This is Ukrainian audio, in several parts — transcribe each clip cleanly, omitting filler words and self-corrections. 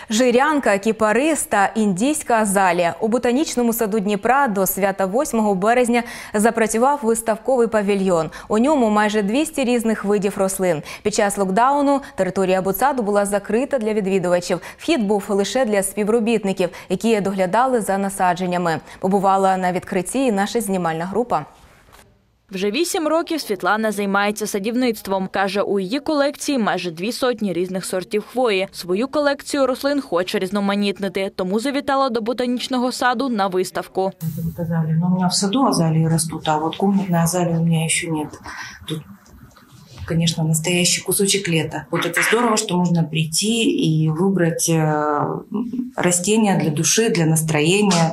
Жирянка, кіпарис та індійська азалія. У ботанічному саду Дніпра до свята 8 березня запрацював виставковий павільйон. У ньому майже 200 різних видів рослин. Під час локдауну територія ботсаду була закрита для відвідувачів. Вхід був лише для співробітників, які доглядали за насадженнями. Побувала на відкритті і наша знімальна група. Вже 8 років Світлана займається садівництвом. Каже, у її колекції майже 200 різних сортів хвої. Свою колекцію рослин хоче різноманітнити, тому завітала до ботанічного саду на виставку. У мене в саду азалії ростуть, а от комнатної азалії у мене ще немає. Тут, конечно, настоящий кусочек лета. Вот это здорово, что можно прийти и выбрать растения для души, для настроения,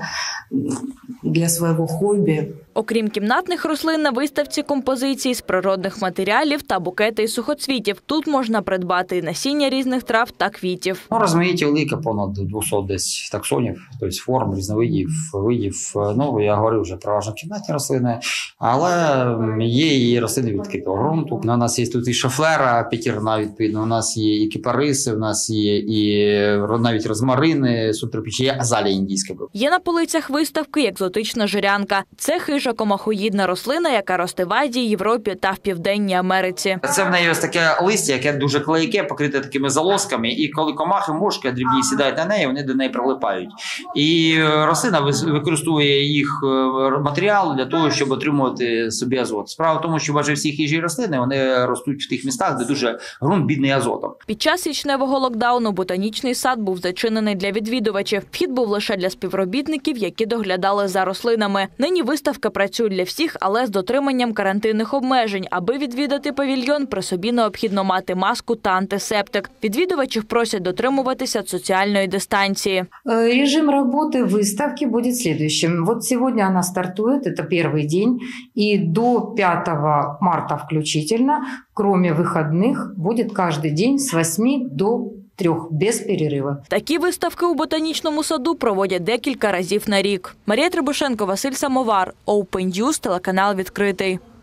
для своего хобби. Окрім кімнатних рослин, на виставці композиції з природних матеріалів та букети із сухоцвітів. Тут можна придбати насіння різних трав та квітів. Розмаїття велике, понад 200 десь таксонів, тобто форм, різновидів, видів. Я говорив вже про кімнатні рослини, але є і рослини відкритого ґрунту. У нас є тут і шафлера п'ятірна, відповідно, у нас є і кіпариси, у нас є і навіть розмарини, субтропічні, є азалія індійська. Є на полицях виставки екзотична жирянка. Це хижа комахоїдна рослина, яка росте в Азії, Європі та в Південній Америці. Це в неї ось таке листя, яке дуже клейке, покрите такими залозками, і коли комахи, мошки дрібні сідають на неї, вони до неї прилипають. І рослина використовує їх матеріал для того, щоб отримувати собі азот. Справа в тому, що майже всі хижі рослини, вони ростуть в тих містах, де дуже ґрунт бідний азотом. Під час січневого локдауну ботанічний сад був зачинений для відвідувачів. Вхід був лише для співробітників, які доглядали за рослинами. Нині виставка працює для всіх, але з дотриманням карантинних обмежень. Аби відвідати павільйон, при собі необхідно мати маску та антисептик. Відвідувачів просять дотримуватися соціальної дистанції. Режим роботи виставки буде следующим. Вот сьогодні вона стартує, це перший день, і до 5 марта включительно, кроме вихідних, буде кожен день з 8 до 3, без перерыву. Такі виставки у ботанічному саду проводять декілька разів на рік. Марія Требушенко, Василь Самовар, Open News, телеканал «Відкритий».